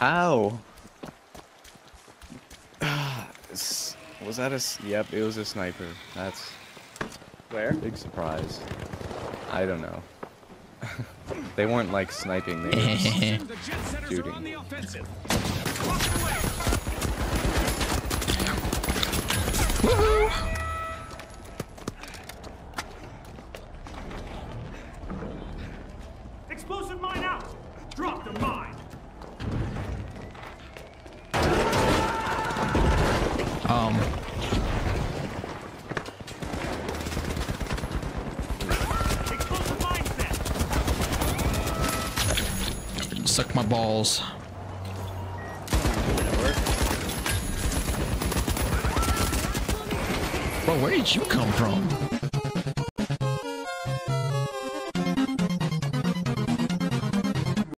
How? Was that a... Yep, it was a sniper. That's... Where? Big surprise. I don't know. They weren't like sniping, they were just shooting. Explosive mine out! Drop the mine! Explosive mine set! Suck my balls. Bro, where did you come from?